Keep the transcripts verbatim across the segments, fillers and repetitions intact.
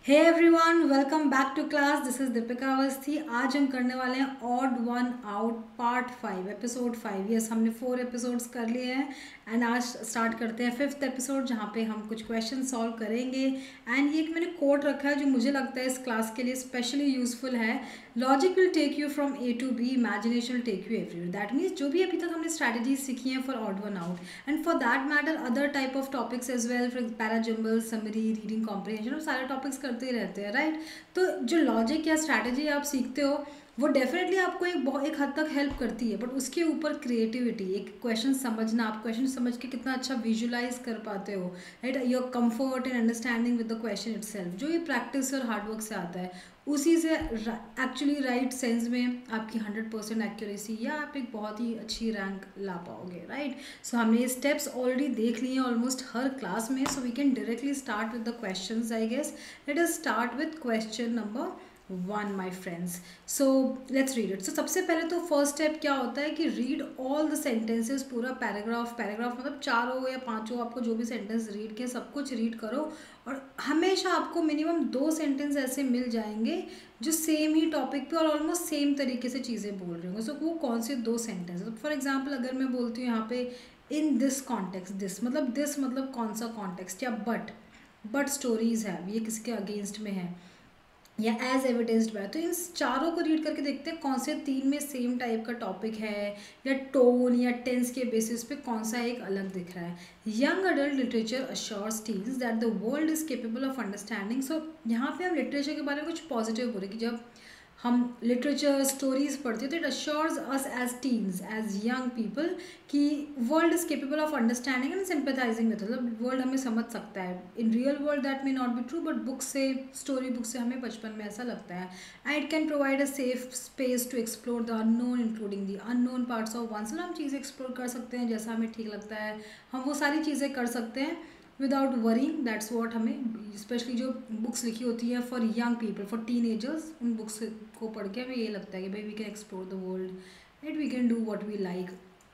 Hey everyone, welcome back to class. This is Deepika Awasthi. आज हम करने वाले हैं odd one out part five, episode five. Yes, हमने फोर एपिसोड्स कर लिए हैं एंड आज स्टार्ट करते हैं फिफ्थ एपिसोड, जहाँ पे हम कुछ क्वेश्चन सॉल्व करेंगे। एंड ये एक मैंने कोट रखा है जो मुझे लगता है इस क्लास के लिए स्पेशली यूजफुल है। Logic will take you from A to B, imagination will take you everywhere. That means जो भी अभी तक हमने स्ट्रैटेजीज सीखी हैं for odd one out and for that matter other type of topics as well, for parajumble, summary, reading comprehension, हम सारे topics करते ही रहते हैं, राइट। तो जो लॉजिक या स्ट्रैटेजी आप सीखते हो वो डेफिनेटली आपको एक बहुत एक हद तक हेल्प करती है, बट उसके ऊपर क्रिएटिविटी, एक क्वेश्चन समझना, आप क्वेश्चन समझ के कितना अच्छा विजुलाइज कर पाते हो, right, your comfort in understanding with the question itself, जो ये प्रैक्टिस और हार्डवर्क से आता है, उसी से एक्चुअली राइट सेंस में आपकी हंड्रेड परसेंट एक्यूरेसी या आप एक बहुत ही अच्छी रैंक ला पाओगे, राइट। सो हमने ये स्टेप्स ऑलरेडी देख लिए हैं ऑलमोस्ट हर क्लास में, so we can directly start with the questions. I guess let us start with question number one, my friends. So let's read it. So सबसे पहले तो फर्स्ट स्टेप क्या होता है कि रीड ऑल द सेंटेंसेस, पूरा paragraph, पैराग्राफ मतलब चार हो या पाँच हो, आपको जो भी सेंटेंस रीड किए सब कुछ रीड करो। और हमेशा आपको मिनिमम दो सेंटेंस ऐसे मिल जाएंगे जो सेम ही टॉपिक पे और ऑलमोस्ट सेम तरीके से चीज़ें बोल रहे होंगे। सो so, वो कौन से दो सेंटेंस, फॉर एग्जाम्पल अगर मैं बोलती हूँ यहाँ पे इन दिस कॉन्टेक्स्ट, दिस मतलब दिस मतलब कौन सा कॉन्टेक्स्ट, या बट बट स्टोरीज है, ये किसके अगेंस्ट में है, या एज एविडेंस्ड बाय। तो इन चारों को रीड करके देखते हैं कौन से तीन में सेम टाइप का टॉपिक है, या टोन या टेंस के बेसिस पे कौन सा एक अलग दिख रहा है। Young adult literature assures teens that the world is capable of understanding. So यहाँ पे हम लिटरेचर के बारे में कुछ पॉजिटिव बोले कि जब हम लिटरेचर स्टोरीज पढ़ते हैं तो it assures us as teens, as young people, कि world is capable of understanding and sympathising with, मतलब वर्ल्ड हमें समझ सकता है। In real world that may not be true, but book से, स्टोरी बुक से हमें बचपन में ऐसा लगता है। And it can provide a safe space to explore the unknown including the unknown parts of one. हम चीज़ें एक्सप्लोर कर सकते हैं जैसा हमें ठीक लगता है, हम वो सारी चीज़ें कर सकते हैं विदाउट वरिंग। दैट्स वॉट हमें स्पेशली जो बुक्स लिखी होती है for young people, for teenagers, उन बुक्स को पढ़ के हमें ये लगता है कि भाई we can explore the world and we can do what we like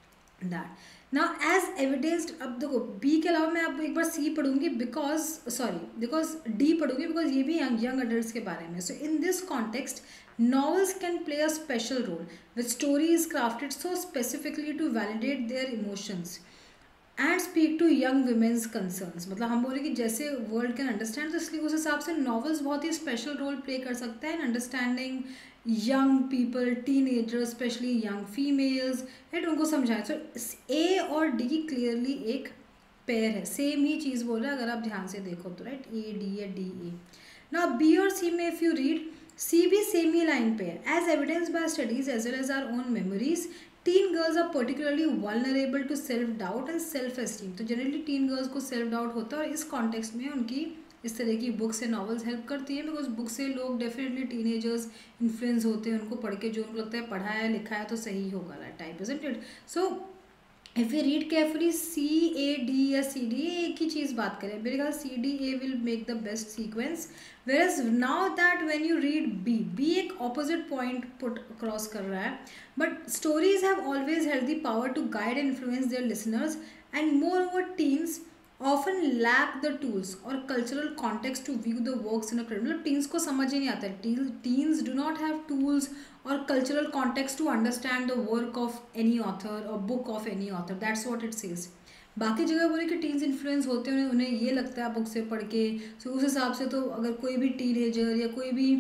that. Now as evidenced, अब देखो बी के अलावा मैं अब एक बार सी पढ़ूंगी बिकॉज सॉरी बिकॉज डी पढ़ूंगी बिकॉज ये भी यंग यंग अडल्ट के बारे में। So in this context novels can play a special role with stories crafted so specifically to validate their emotions and speak to young women's concerns. मतलब हम बोले कि जैसे वर्ल्ड कैन अंडरस्टैंड, तो इसलिए उस हिसाब से नॉवेल्स बहुत ही स्पेशल रोल प्ले कर सकता है in understanding young people, teenagers, specially young females, and उनको समझाएं। सो ए और डी क्लियरली एक पेयर है, सेम ही चीज़ बोल रहा है अगर आप ध्यान से देखो तो, राइट, ए डी या डी ए। ना बी और सी में इफ़ यू रीड, सी भी सेम ही लाइन पे है। As evidence by studies as well as our own memories, teen girls are particularly vulnerable to self doubt and self esteem. तो generally teen girls को self doubt होता है और इस context में उनकी इस तरह की बुक्स से नॉवेल्स हेल्प करती हैं, बिकॉज बुक से लोग डेफिनेटली टीनेजर्स इन्फ्लुएंस होते हैं, उनको पढ़ के जो उनको लगता है पढ़ा है लिखा है तो सही होगा, that type isn't it. So if you read carefully C A D या सी डी, एक ही चीज़ बात करें, मेरे ख्याल C D A will make the best sequence, whereas now that when you read B, B एक opposite point put across कर रहा है, but stories have always held the power to guide and influence their listeners, and moreover teens often lack the tools or cultural context to view the works in a critical, मतलब teens को समझ ही नहीं आता है, teens do not have tools or cultural context to understand the work of any author or book of any author, that's what it says। बाकी जगह बोले कि टीन्स इन्फ्लुएंस होते हैं, उन्हें ये लगता है बुक से पढ़ के, सो उस हिसाब से तो अगर कोई भी टीनेजर या कोई भी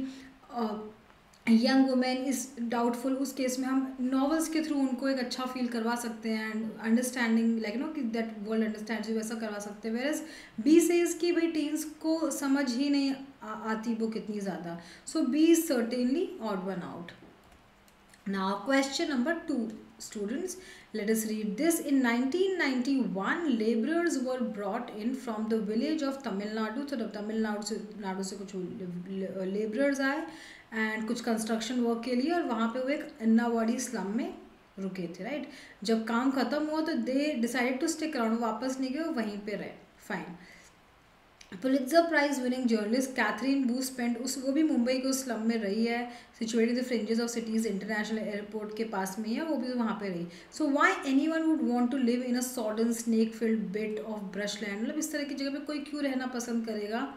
यंग वुमेन इज़ डाउटफुल, उस केस में हम नॉवेल्स के थ्रू उनको एक अच्छा फील करवा सकते हैं एंड अंडरस्टैंडिंग लाइक नो कि दैट वर्ल्ड अंडरस्टैंड्स यू, वैसा करवा सकते हैं। वेयरएज बी सेज कि भाई टीन्स को समझ ही नहीं आ, आती बुक इतनी ज़्यादा। So B is certainly odd one out. Now question number two, students, let us read this. In nineteen ninety-one, laborers were brought in from the village of Tamil Nadu. So Tamil Nadu से नाडु से कुछ laborers आए and कुछ construction work के लिए, और वहाँ पे वो एक अन्नावाड़ी slum में रुके थे, right? जब काम खत्म हुआ तो they decided to stick around, वापस नहीं गए, वहीं पे रहे, fine। Pulitzer Prize winning journalist Katherine Boo spent, उस वो भी मुंबई के उस स्लम में रही है, situated the fringes of cities, international airport के पास में है, वो भी वहाँ पे रही। So why anyone would want to live in a sodden snake filled bit of brush land, मतलब इस तरह की जगह पे कोई क्यों रहना पसंद करेगा,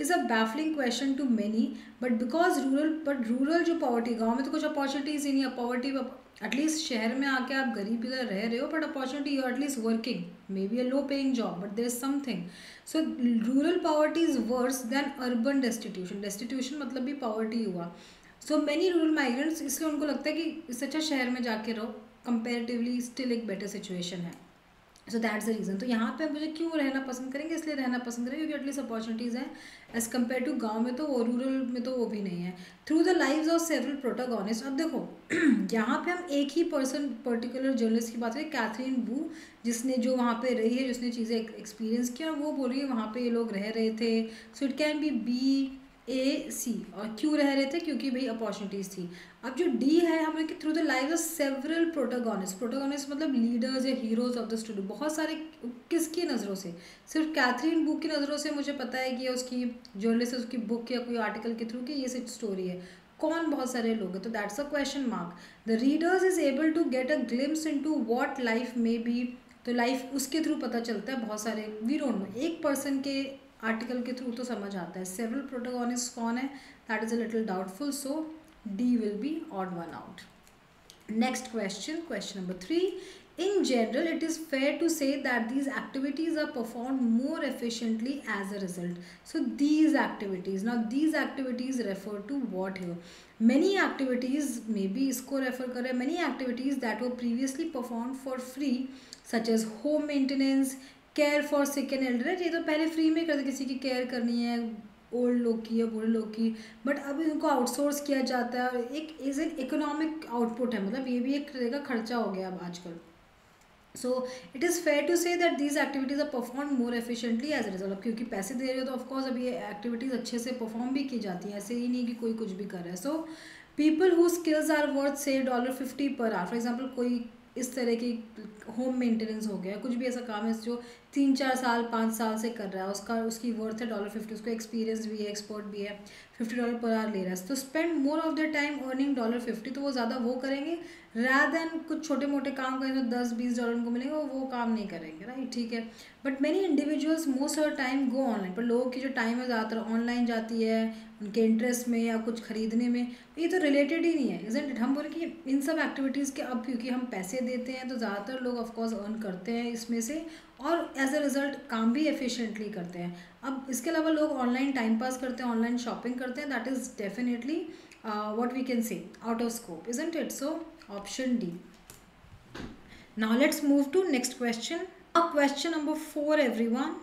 is a baffling question to many, but because rural but rural जो पॉवर्टी, गाँव में तो कुछ अपॉर्चुनिटीज़ ही नहीं है, पॉवर्टी एटलीस्ट शहर में आके आप गरीब इधर रह रहे हो but opportunity you at least working, may be a low paying job but there is something. So rural poverty is worse than urban destitution. Destitution मतलब भी पॉवर्टी हुआ. सो मैनी रूरल माइग्रेंट्स, इसलिए उनको लगता है कि इससे अच्छा शहर में जाके रहो, कंपेरेटिवली स्टिल एक बेटर सिचुएशन है. So that's the reason. तो यहाँ पे मुझे क्यों रहना पसंद करेंगे, इसलिए रहना पसंद करेंगे क्योंकि एटलीस्ट अपॉर्चुनिटीज़ हैं एज़ कम्पेयर टू गाँव में, तो वो रूरल में तो वो भी नहीं है. Through the lives of several protagonist. अब देखो यहाँ पे हम एक ही पर्सन पर्टिकुलर जर्नलिस्ट की बात करें, कैथरीन वू, जिसने जो वहाँ पे रही है, जिसने चीज़ें एक्सपीरियंस किया, और वो बोल रही है वहाँ पे ये लोग रह रहे थे. So it can be B A C. और क्यों रह रहे थे, क्योंकि भाई अपॉर्चुनिटीज़ थी. अब जो डी है हमें कि through the live of several protagonist. Protagonist मतलब लीडर्स या हीरोज ऑफ द स्टोरी. बहुत सारे, किसकी नज़रों से, सिर्फ कैथरीन बुक की नज़रों से मुझे पता है कि उसकी जर्नलिस्ट, उसकी बुक या कोई आर्टिकल के थ्रू कि ये सिर्फ स्टोरी है. कौन बहुत सारे लोग हैं, तो that's a question mark. The readers is able to get a glimpse into what life में बी. तो लाइफ उसके थ्रू पता चलता है. बहुत सारे वी डोंट नो, एक पर्सन के आर्टिकल के थ्रू तो समझ आता है. सेवरल प्रोटागोनिस्ट कौन है, that is a little doubtful. So D will be odd one out. Next question, question number three. In general, it is fair to say that these activities are performed more efficiently as a result. So these activities, now these activities refer to what here? Many activities, maybe isko refer kare, many activities that were previously performed for free, such as home maintenance, care for sick and elderly. ये तो पहले free में करते, किसी की care करनी है, old लोग की या बूढ़े लोग की, बट अब इनको आउटसोर्स किया जाता है. और एक इज एन इकोनॉमिक आउटपुट है, मतलब ये भी एक तरह का खर्चा हो गया अब आजकल. So it is fair to say that these activities are perform more efficiently as a result. अब क्योंकि पैसे दे रहे हो तो ऑफकोर्स अभी ये एक्टिविटीज़ अच्छे से परफॉर्म भी की जाती हैं, ऐसे ही नहीं कि कोई कुछ भी कर रहा है. So people who skills are worth say dollar fifty per hour. For example कोई इस तरह की होम मेंटेनेंस हो गया, कुछ भी ऐसा काम है जो तीन चार साल पाँच साल से कर रहा है, उसका उसकी वर्थ है डॉलर फिफ्टी. उसको एक्सपीरियंस भी है, एक्सपर्ट भी है, फिफ्टी डॉलर पर आवर ले रहा है. तो spend more of the time earning dollar fifty. तो वो ज़्यादा वो करेंगे रैदर देन कुछ छोटे मोटे काम करें तो दस बीस डॉलर उनको मिलेंगे, वो वो काम नहीं करेंगे, राइट. ठीक है. But many individuals most of the time go online. पर लोगों की जो टाइम है ज़्यादातर ऑनलाइन जाती है, उनके इंटरेस्ट में या कुछ खरीदने में. ये तो रिलेटेड ही नहीं है, इजंट इट. हम बोले कि इन सब एक्टिविटीज़ के अब क्योंकि हम पैसे देते हैं तो ज़्यादातर लोग ऑफकोर्स अर्न करते हैं इसमें से, और एज अ रिज़ल्ट काम भी एफिशिएंटली करते हैं. अब इसके अलावा लोग ऑनलाइन टाइम पास करते हैं, ऑनलाइन शॉपिंग करते हैं. That is definitely what we can say out of scope, isn't it. So option D. Now let's move to next question. A question number four, everyone.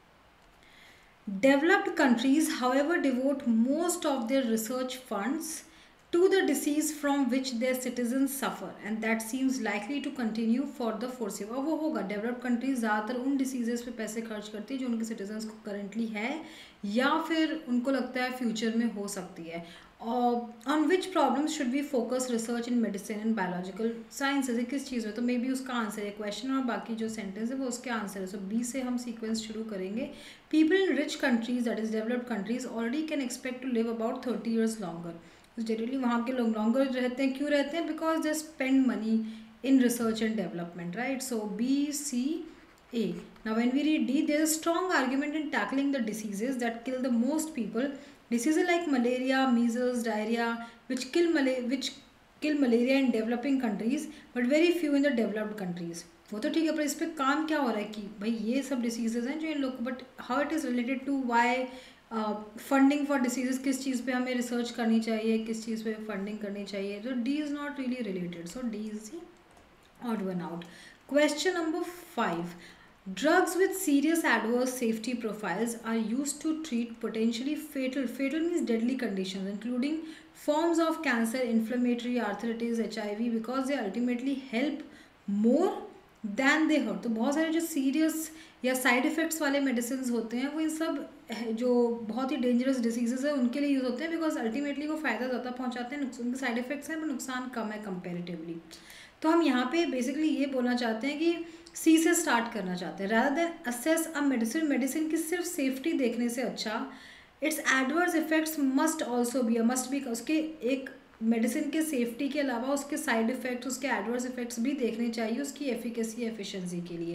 Developed countries, however, devote most of their research funds to the disease from which their citizens suffer, and that seems likely to continue for the foreseeable. अब वो होगा, developed countries ज़्यादातर उन diseases पे पैसे खर्च करती है जो उनके सिटीजन्स को करंटली है या फिर उनको लगता है फ्यूचर में हो सकती है. On which problem should be focus research in medicine and biological sciences. किस चीज़ में, तो मे बी उसका आंसर है क्वेश्चन और बाकी जो सेंटेंस है वो उसके आंसर है. सो बी से हम सीक्वेंस शुरू करेंगे. People in rich countries, that is developed countries, already can expect to live about thirty years longer. Generally वहाँ के लोग लॉन्गर रहते हैं. क्यों रहते हैं? Because they spend money in research and development, right. So B C A. Now when we read D, there is a strong argument in tackling the diseases that kill the most people. Diseases like malaria, measles, diarrhea, which kill mala- which kill malaria in developing countries, but very few in the developed countries. वो तो ठीक है, पर इस पर काम क्या हो रहा है कि भाई ये सब डिसीजेज हैं जो इन लोग, but how it is related to why funding for diseases, किस चीज़ पे हमें रिसर्च करनी चाहिए, किस चीज़ पे फंडिंग करनी चाहिए. तो D is not really related. So D is the odd one out. Question number five. Drugs with serious adverse safety profiles are used to treat potentially fatal, fatal means deadly conditions, including forms of cancer, inflammatory arthritis, H I V, because they ultimately help more than they hurt. तो बहुत सारे जो serious या side effects वाले medicine होते हैं वो इन सब जो बहुत ही डेंजरस डिसीजेज है उनके लिए यूज़ होते हैं, बिकॉज अल्टीमेटली वो फ़ायदा ज़्यादा पहुँचाते हैं, उनके साइड इफ़ेक्ट्स हैं पर नुकसान कम है कंपेरेटिवली. तो हम यहाँ पे बेसिकली ये बोलना चाहते हैं कि सी से स्टार्ट करना चाहते हैं, rather than assess a medicine. Medicine की सिर्फ सेफ्टी देखने से अच्छा its adverse effects must also be, must be, उसके एक मेडिसिन के सेफ्टी के अलावा उसके साइड इफ़ेक्ट्स, उसके एडवर्स इफेक्ट्स भी देखने चाहिए उसकी एफिकेसी एफिशिएंसी के लिए.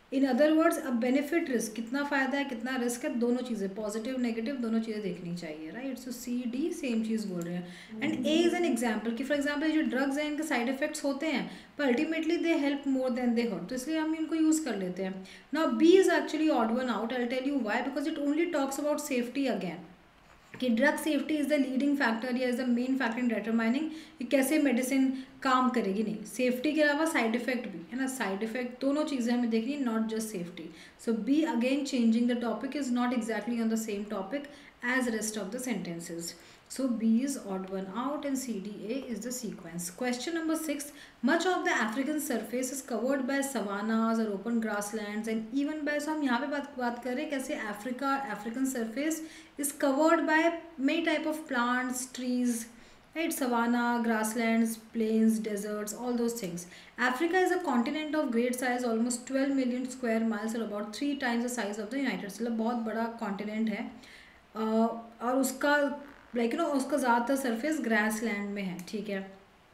इन अदर वर्ड्स अब बेनिफिट रिस्क, कितना फ़ायदा है कितना रिस्क है, दोनों चीज़ें पॉजिटिव नेगेटिव दोनों चीज़ें देखनी चाहिए, right. So C D same चीज़ बोल रहे हैं। And A is an example कि फॉर एग्जाम्पल जो ड्रग्स हैं इनके साइड इफेक्ट्स होते हैं पर ultimately they help more than they hurt, तो इसलिए हम इनको यूज़ कर लेते हैं। Now B is actually odd one out, I will tell you why, because it only talks about safety again, कि drug safety is the leading factor या is the main factor in determining कि कैसे medicine काम करेगी। नहीं, safety के अलावा side effect भी है ना, साइड इफेक्ट दोनों चीज़ें हमें देखनी है, not just safety. So B again changing the topic is not exactly on the same topic as rest of the sentences. So B is odd one out and C D A is the sequence. Question number six. Much of the African surface is covered by savannas or open grasslands and even by, so हम यहाँ पे बात बात कर रहे हैं कैसे Africa African surface is covered by many type of plants, trees, right? Savanna, grasslands, plains, deserts, all those things. Africa is a continent of great size, almost twelve million square miles or about three times the size of the United States. मतलब बहुत बड़ा continent है uh, और उसका like you know उसका ज़्यादातर surface grass land में है, ठीक है।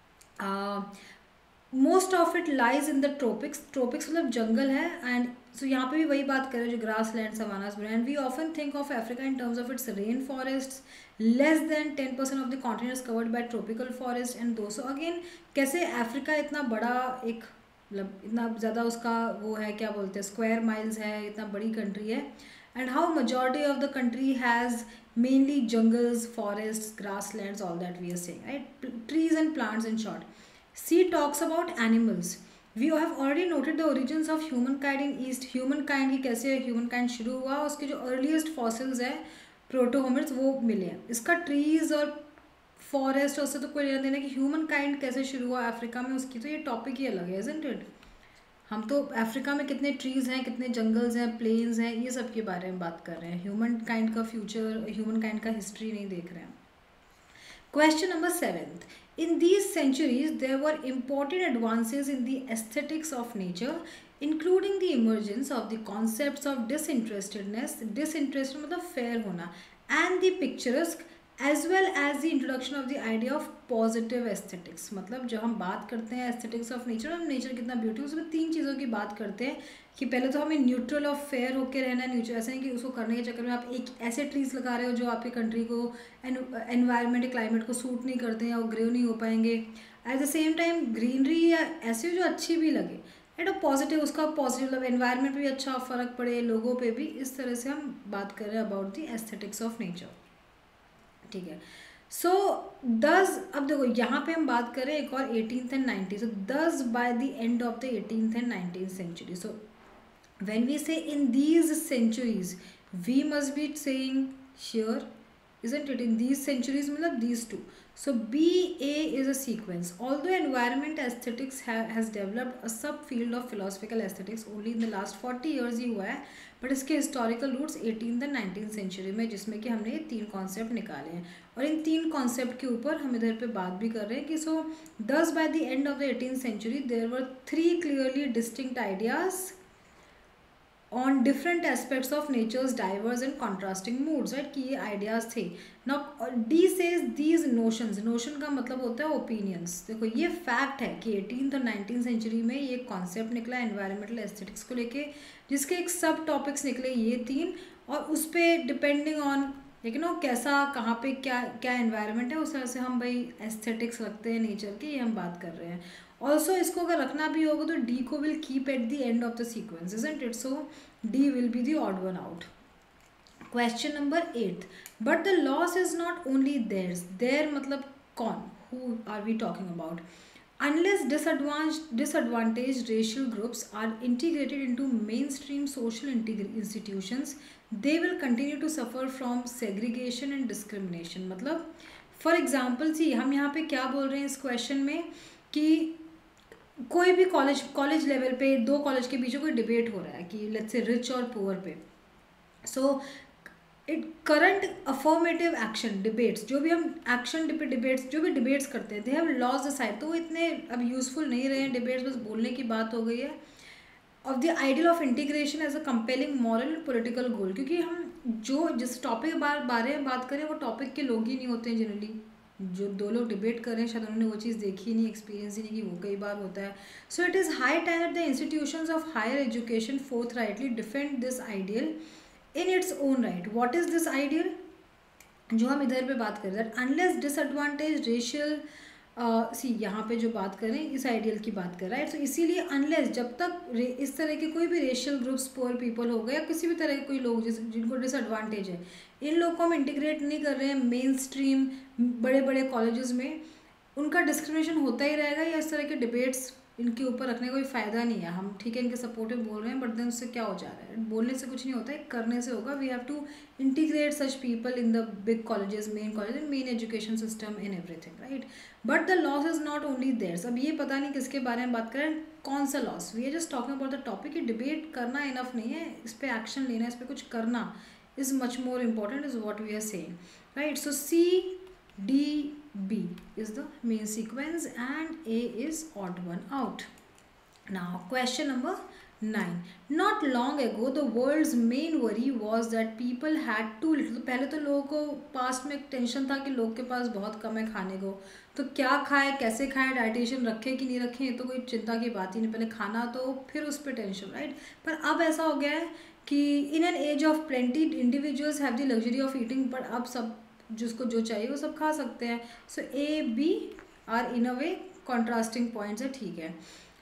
Most of it lies in the tropics, tropics मतलब जंगल है। एंड सो यहाँ पे भी वही बात करें जो ग्रास लैंड सवानास में। And we often think of Africa in terms of its rain forest, less than ten percent of the continent is covered by tropical forest and though. So again कैसे Africa इतना बड़ा एक मतलब इतना ज़्यादा उसका वो है, क्या बोलते हैं, स्क्वायर माइल्स है, इतना बड़ी कंट्री है। And how majority of the country has mainly jungles, forests, grasslands, all that we are saying, right? P trees and plants in short. C talks about animals. We have already noted the origins of humankind in East. Humankind की कैसे humankind शुरू हुआ, उसके जो earliest fossils है proto-hominids वो मिले हैं। इसका trees और forest उससे तो कोई लेना देना कि humankind कैसे शुरू हुआ अफ्रीका में, उसकी तो ये topic ही अलग है, isn't it? हम तो अफ्रीका में कितने ट्रीज़ हैं, कितने जंगल्स हैं, प्लेन्स हैं, ये सब के बारे में बात कर रहे हैं। ह्यूमन काइंड का फ्यूचर, ह्यूमन काइंड का हिस्ट्री नहीं देख रहे हैं। Question number seventh. In these centuries, there were important advances in the aesthetics of nature, including the emergence of the concepts of disinterestedness, disinterested मतलब fair होना, and the picturesque, as well as the introduction of the idea of positive aesthetics. मतलब जब हम बात करते हैं aesthetics of nature, हम nature कितना ब्यूटी, उसमें तीन चीज़ों की बात करते हैं कि पहले तो हमें न्यूट्रल और फेयर होकर रहना है। नेचर ऐसा नहीं कि उसको करने के चक्कर में आप एक ऐसे ट्रीज लगा रहे हो जो आपकी कंट्री को, एनवायरनमेंट, क्लाइमेट को सूट नहीं करते हैं और ग्रो नहीं हो पाएंगे। At the same time greenery या ऐसे जो अच्छी भी लगे, एट अ पॉजिटिव, उसका पॉजिटिव मतलब एनवायरनमेंट पर भी अच्छा फ़र्क पड़े, लोगों पे भी। इस तरह से हम बात कर रहे हैं about the aesthetics of nature, ठीक है। सो दस, अब देखो यहाँ पे हम बात करें एक और eighteenth and nineteen, so thus by the end of the eighteenth and nineteen century. So when we say in these centuries, we must be saying here, isn't it, in these centuries मतलब these two. So B A is a sequence. Although environment aesthetics ha- has developed a subfield of philosophical aesthetics only in the last forty years ही हुआ है, बट इसके historical roots eighteenth and nineteen century में, जिसमें कि हमने तीन कॉन्सेप्ट निकाले हैं और इन तीन कॉन्सेप्ट के ऊपर हम इधर पे बात भी कर रहे हैं कि so thus by the end of the eighteen century there were three clearly distinct ideas on different aspects of natures diverse and contrasting moods, right, कि ये आइडियाज़ थे ना। D says these notions, notion का मतलब होता है opinions. देखो ये फैक्ट है कि एटीनथ और नाइनटीन सेंचुरी में ये कॉन्सेप्ट निकला एनवायरमेंटल एस्थेटिक्स को लेके, जिसके एक सब टॉपिक्स निकले ये तीन, और उस पर डिपेंडिंग ऑन लेकिन नो कैसा कहाँ पे क्या क्या एनवायरनमेंट है, उस तरह से हम भाई एस्थेटिक्स रखते हैं नेचर की, ये हम बात कर रहे हैं। ऑल्सो इसको अगर रखना भी होगा तो डी को will keep at the end of the sequence, isn't it? So D will be the odd one out. Question number eight. But the loss is not only theirs. There मतलब कौन, who are we talking about? Unless disadvantaged, disadvantaged racial groups are integrated into mainstream social institutions, they will continue to suffer from segregation and discrimination. मतलब for example see हम यहाँ पे क्या बोल रहे हैं इस क्वेश्चन में कि कोई भी कॉलेज कॉलेज लेवल पे दो कॉलेज के बीच में कोई डिबेट हो रहा है कि लेट्स से रिच और पुअर पे. So it current affirmative action debates, जो भी हम एक्शन डिबेट्स जो भी डिबेट्स करते हैं, they have lost the side. तो वो इतने अब यूजफुल नहीं रहे हैं डिबेट्स, बस बोलने की बात हो गई है. Of the ideal of integration as a compelling moral and political goal, क्योंकि हम जो जिस टॉपिक के बारे में बात करें वो टॉपिक के लोग ही नहीं होते हैं जनरली, जो दो लोग डिबेट कर रहे हैं शायद उन्होंने वो चीज़ देखी ही नहीं, एक्सपीरियंस ही नहीं, कि वो कई बार होता है. So it is high time that the institutions of higher education forthrightly defend this ideal in its own right. What is this ideal जो हम इधर पे बात कर रहे हैं, अनलेस डिसएडवांटेज रेशियल सी यहाँ पे जो बात करें इस आइडियल की बात कर रहा है. तो इसीलिए अनलेस जब तक इस तरह के कोई भी रेशियल ग्रुप्स, पुअर पीपल हो गए या किसी भी तरह के कोई लोग जिस जिनको डिसएडवांटेज है, इन लोग को हम इंटीग्रेट नहीं कर रहे हैं मेन स्ट्रीम बड़े बड़े कॉलेजेस में, उनका डिस्क्रिमिनेशन होता ही रहेगा. या इस तरह के डिबेट्स इनके ऊपर रखने का कोई फ़ायदा नहीं है. हम ठीक है इनके सपोर्टिव बोल रहे हैं, बट देन उससे क्या हो जा रहा है, बोलने से कुछ नहीं होता है, करने से होगा. We have to integrate such people in the big colleges, main college, main education system, in everything, right. But the loss is not only theirs. अब ये पता नहीं किसके बारे में बात करें, कौन सा loss. We are just talking about the topic. Debate करना इनफ नहीं है, इस पर एक्शन लेना, इस पर कुछ करना is much more important, is what we are saying, right. So see D B is the main sequence and A is odd one out. Now question number nine. Not long ago the world's main worry was that people had too little. तो पहले तो लोगों को past में एक tension था कि लोग के पास बहुत कम है खाने को, तो क्या खाए, कैसे खाए, डाइटिशियन रखे कि नहीं रखे, ये तो कोई चिंता की बात ही नहीं. पहले खाना तो फिर उस पर टेंशन, राइट. पर अब ऐसा हो गया है कि in an age of plenty individuals have the luxury of eating. But अब सब जिसको जो चाहिए वो सब खा सकते हैं. So A B are in a way contrasting points है, ठीक है.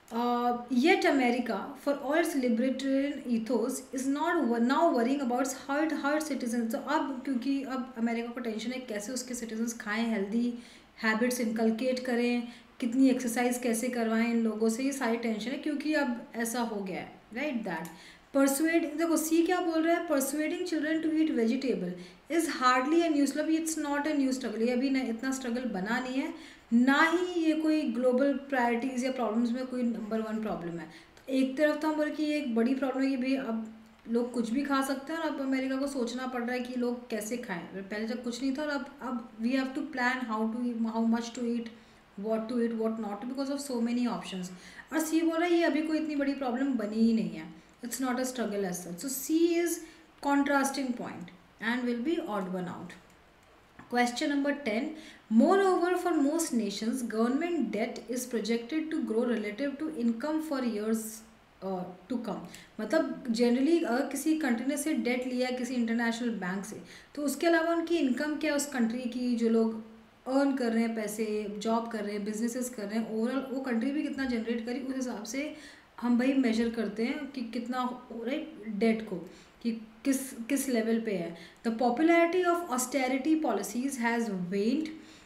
Yet America for all its libertarian ethos is not now worrying about how it how it citizens. तो अब क्योंकि अब अमेरिका को टेंशन है कैसे उसके सिटीजन्स खाएं, हेल्दी हैबिट्स इनकलकेट करें, कितनी एक्सरसाइज कैसे करवाएं इन लोगों से, ये सारी टेंशन है क्योंकि अब ऐसा हो गया है, राइट. दैट परसुएडिंग, देखो सी क्या बोल रहा है, persuading children to eat vegetable is hardly a new struggle. It's not a new struggle. ये अभी न इतना स्ट्रगल बना नहीं है, ना ही ये कोई ग्लोबल प्रायोरिटीज़ या प्रॉब्लम्स में कोई नंबर वन प्रॉब्लम है. तो एक तरफ तो हम बोले कि ये एक बड़ी प्रॉब्लम है कि भाई अब लोग कुछ भी खा सकते हैं, और अब अमेरिका को सोचना पड़ रहा है कि लोग कैसे खाएं. पहले तक कुछ नहीं था, और अब अब we have to plan how to how much to eat, what to eat, what not, because of so many options. और सी बोल रहा है ये अभी कोई इतनी बड़ी प्रॉब्लम बनी ही नहीं है. It's not a struggle as such. So C is contrasting point and will be odd one out. Question number ten. Moreover, for most nations, government debt is projected to grow relative to income for years uh, to come. मतलब generally अगर किसी country ने से date लिया है किसी international bank से, तो उसके अलावा उनकी इनकम क्या है उस कंट्री की, जो लोग अर्न कर रहे हैं पैसे, जॉब कर रहे हैं, बिजनेसेस कर रहे हैं, ओवरऑल वो कंट्री भी कितना जनरेट करी, उस हिसाब से हम भाई मेजर करते हैं कि कितना हो रहा है डेट को, कि किस किस लेवल पे है. The popularity of austerity policies has waned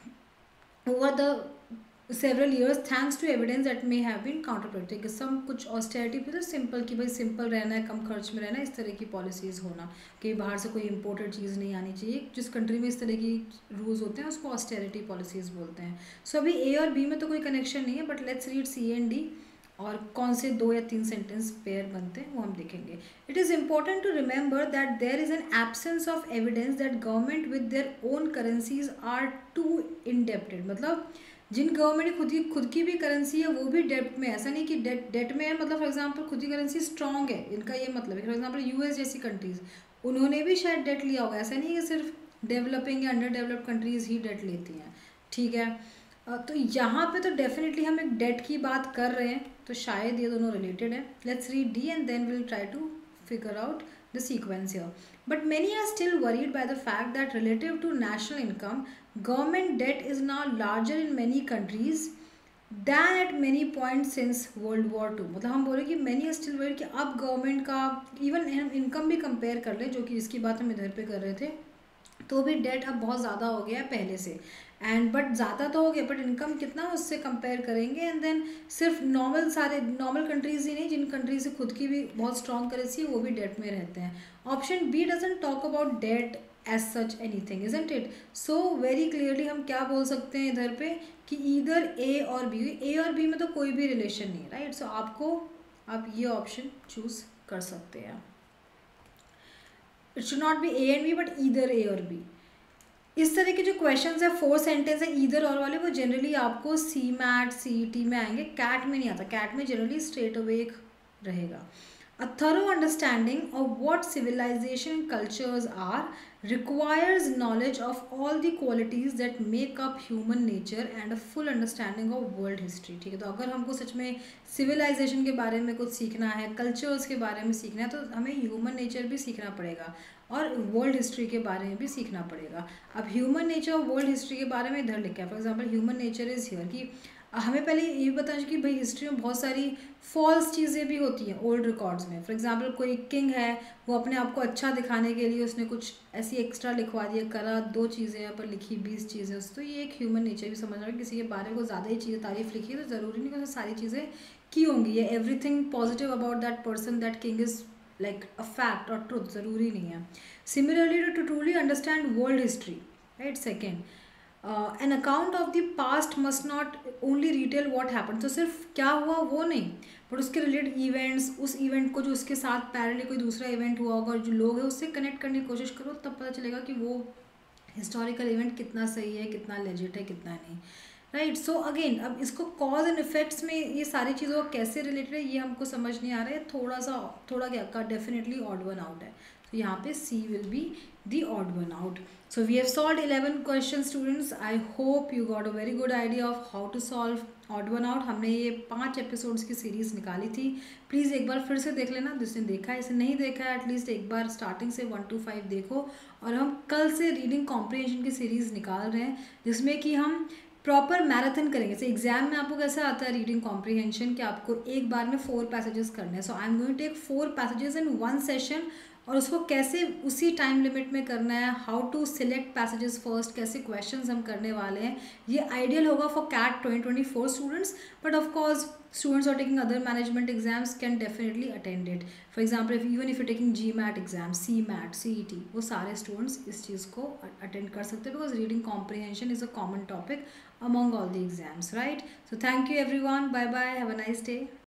over the several years thanks to evidence that may have been counterproductive. Some कुछ ऑस्टेरिटी पे तो सिंपल कि भाई सिंपल रहना है, कम खर्च में रहना है, इस तरह की पॉलिसीज़ होना, कि बाहर से कोई इंपोर्टेड चीज़ नहीं आनी चाहिए. जिस कंट्री में इस तरह की रूल्स होते हैं उसको ऑस्टेरिटी पॉलिसीज़ बोलते हैं. सो so, अभी ए और बी में तो कोई कनेक्शन नहीं है, but let's read C and D, और कौन से दो या तीन सेंटेंस पेयर बनते हैं वो हम देखेंगे. It is important to remember that there is an absence of evidence that government with their own currencies are too indebted. मतलब जिन गवर्नमेंट की खुद की खुद की भी करेंसी है वो भी डेट में, ऐसा नहीं कि डेट डेट में है, मतलब फॉर एग्जांपल खुद की करेंसी स्ट्रॉन्ग है, इनका ये मतलब है. फॉर एग्जांपल यूएस जैसी कंट्रीज़, उन्होंने भी शायद डेट लिया होगा. ऐसा नहीं कि सिर्फ डेवलपिंग या अंडर डेवलप्ड कंट्रीज़ ही डेट लेती हैं, ठीक है. तो यहाँ पे तो डेफिनेटली हम एक डेट की बात कर रहे हैं, तो शायद ये दोनों रिलेटेड है. Let's read D and then will try to figure out the sequence here. But many are still worried by the fact that relative to national income government debt is now larger in many countries than at many point since World War two. मतलब हम बोले कि many are still worried कि अब government का even income भी compare कर ले, जो कि इसकी बात हम इधर पे कर रहे थे, तो भी डेट अब बहुत ज़्यादा हो गया है पहले से. एंड बट ज़्यादा तो हो गया, बट इनकम कितना उससे कंपेयर करेंगे. एंड देन सिर्फ नॉर्मल सारे नॉर्मल कंट्रीज़ ही नहीं, जिन कंट्रीज से खुद की भी बहुत स्ट्रॉन्ग करेंसी है वो भी डेट में रहते हैं. Option B doesn't talk about debt as such anything, isn't it. So very clearly हम क्या बोल सकते हैं इधर पे कि ईदर ए और बी. ए और बी में तो कोई भी रिलेशन नहीं, राइट. सो आपको आप ये ऑप्शन चूज कर सकते हैं. It should not be A and B but either A और बी. इस तरह के जो क्वेश्चंस है फोर सेंटेंस है ईदर और वाले, वो जनरली आपको सी मैट सी टी में आएंगे, कैट में नहीं आता. कैट में जनरली स्ट्रेट अवे एक रहेगा. A thorough understanding of what civilization cultures are requires knowledge of all the qualities that make up human nature and a full understanding of world history. ठीक है, तो अगर हमको सच में सिविलाइजेशन के बारे में कुछ सीखना है, कल्चर्स के बारे में सीखना है, तो हमें ह्यूमन नेचर भी सीखना पड़ेगा और वर्ल्ड हिस्ट्री के बारे में भी सीखना पड़ेगा. अब ह्यूमन नेचर और वर्ल्ड हिस्ट्री के बारे में इधर लिखा है. For example human nature is here कि हमें पहले ये भी बताना चाहिए कि भाई हिस्ट्री में बहुत सारी फॉल्स चीज़ें भी होती हैं ओल्ड रिकॉर्ड्स में. फॉर एग्जांपल कोई किंग है, वो अपने आप को अच्छा दिखाने के लिए उसने कुछ ऐसी एक्स्ट्रा लिखवा दिया, करा दो चीज़ें यहाँ पर लिखी, बीस चीज़ें. तो ये एक ह्यूमन नेचर भी समझ रहा है. किसी के बारे में ज़्यादा ही चीज़ें तारीफ लिखी है तो ज़रूरी नहीं कि उसने सारी चीज़ें की होंगी. ये everything positive about that person, that king is like a fact और ट्रुथ, ज़रूरी नहीं है. Similarly to truly understand world history, right, second an account of the past must not only retell what happen. तो सिर्फ क्या हुआ वो नहीं, बट उसके रिलेटेड इवेंट्स, उस इवेंट को जो उसके साथ पैरेलली कोई दूसरा इवेंट हुआ होगा और जो लोग हैं उससे कनेक्ट करने की कोशिश करो, तब पता चलेगा कि वो हिस्टोरिकल इवेंट कितना सही है, कितना लेजिट है, कितना नहीं. राइट. सो अगेन अब इसको कॉज एंड इफेक्ट्स में ये सारी चीज़ों का कैसे रिलेटेड है ये हमको समझ नहीं आ रहा है. थोड़ा सा थोड़ा क्या का डेफिनेटली ऑड वन आउट है. तो यहाँ पे C will be the odd one out. So we have solved eleven questions students. I hope you got a very good idea of how to solve odd one out. हमने ये पांच episodes की series निकाली थी. Please एक बार फिर से देख लेना जिसने देखा है. इसे नहीं देखा है एटलीस्ट एक बार स्टार्टिंग से वन टू फाइव देखो. और हम कल से रीडिंग कॉम्प्रिहेंशन की सीरीज़ निकाल रहे हैं जिसमें कि हम प्रॉपर मैराथन करेंगे. जैसे एग्जाम में आपको कैसा आता है रीडिंग कॉम्प्रिहेंशन कि आपको एक बार में फोर पैसेजेस करने हैं. So I am going to take four passages in one session और उसको कैसे उसी टाइम लिमिट में करना है, how to select passages first, कैसे क्वेश्चंस हम करने वाले हैं, ये आइडियल होगा for CAT twenty twenty four students. But of course students are taking other management exams can definitely attend it. For example even if you taking GMAT exam, CMAT, C E T, वो सारे students इस चीज़ को attend कर सकते हैं because reading comprehension is a common topic among all the exams, right? So thank you everyone. Bye bye. Have a nice day.